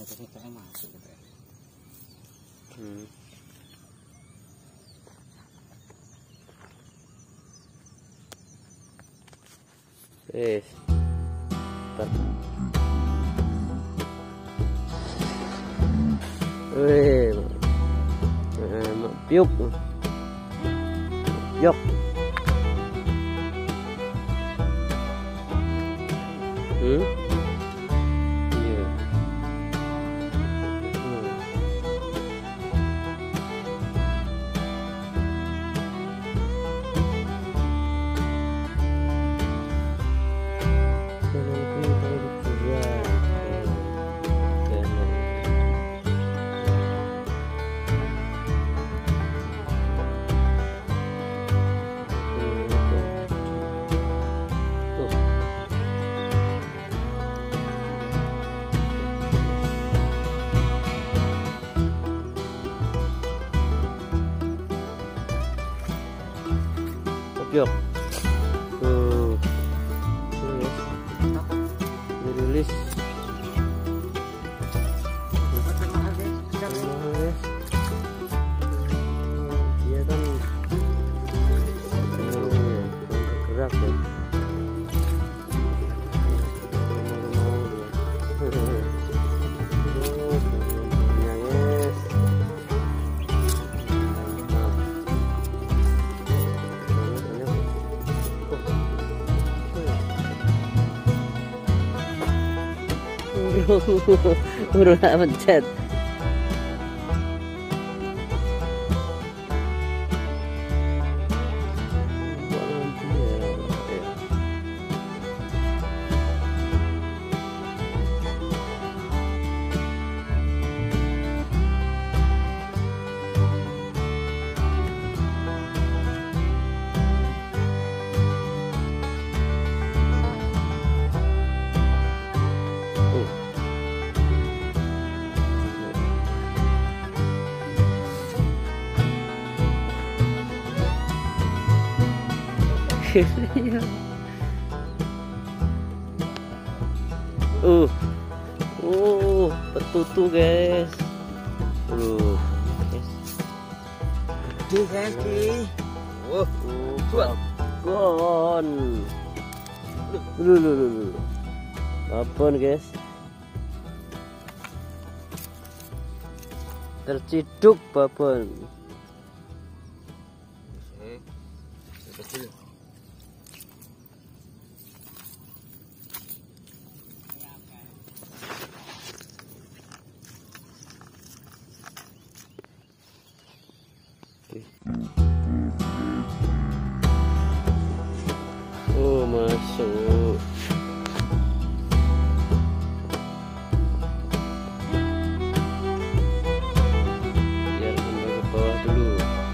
Motor-motornya masuk gitu ya. Wih, piuk, yok. Iya. Yok. Tuh. Dirilis. Dia kan bergerak ya. Udah mencet. Betutu guys. Guys. Babon. Babon guys. Terciduk babon. Kecil. Oh, masuk. Biar sampai ke bawah dulu.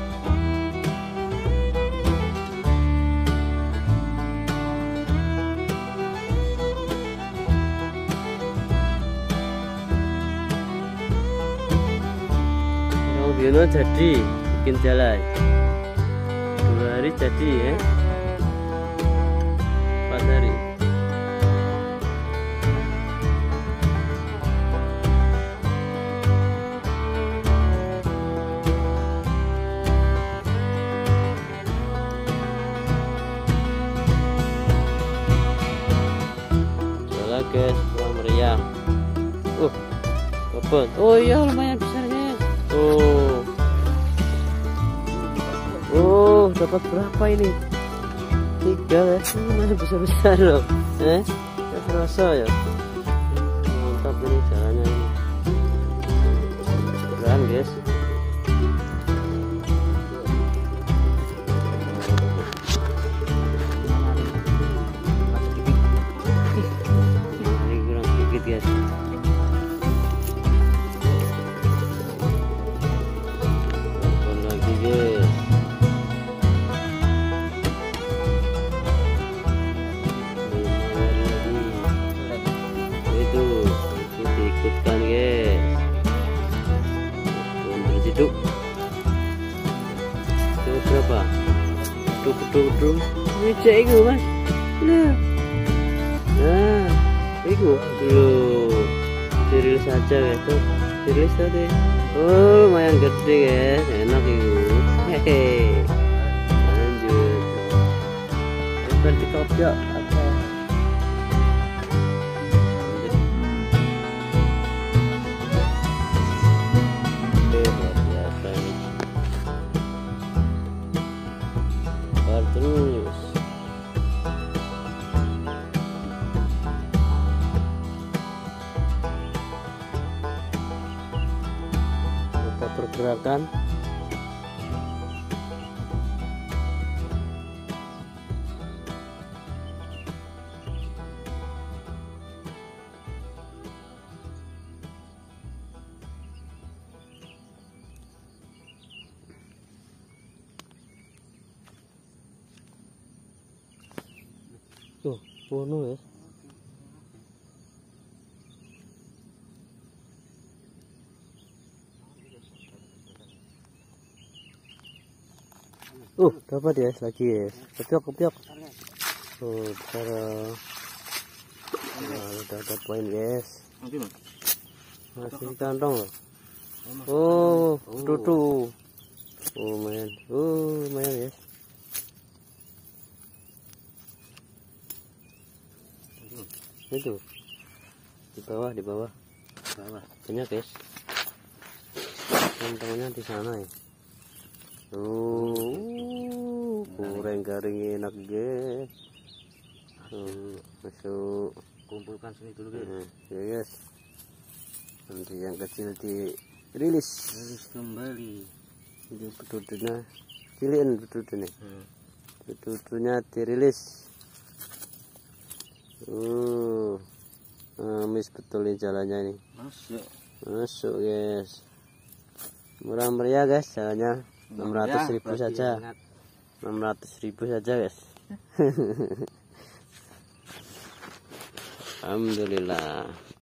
Orang Biono jadi bikin jalan 2 hari jadi ya. 4 hari. Jalan guys, pulang meriah. Babon. Oh iya lumayan besar guys. Dapat berapa ini? 3 guys, lumayan besar-besar loh. Gak terasa ya. Mantap ini jalannya ini. Keren guys. Ini kurang sedikit guys. Lagi guys. Ikutkan guys. Terciduk. Itu berapa? Duk. Ini cek itu mas. Nah, itu. dirilis saja guys tuh, dirilis tadi. Oh lumayan gede guys, enak itu. Hehe, lanjut. Berarti kopjok apa? Luar biasa ini. Terus. Pergerakan tuh penuh ya. Dapat ya lagi ya. Kepiok. Oh, cara udah ada poin guys. Masih di kantong loh. Oh, tutu. Oh, lumayan. Lumayan guys. Itu. Di bawah. Banyak guys. Kantongnya di sana ya. Kurang garing enak guys. Masuk. Kumpulkan sini dulu guys. Ya guys. Nanti yang kecil dirilis Kembali. Ini betutunya ciliin betutunya. Betutunya dirilis. Amis betul ini jalannya ini. Masuk guys. Murah meriah guys jalannya. 600.000 saja. 600.000 saja guys. Alhamdulillah.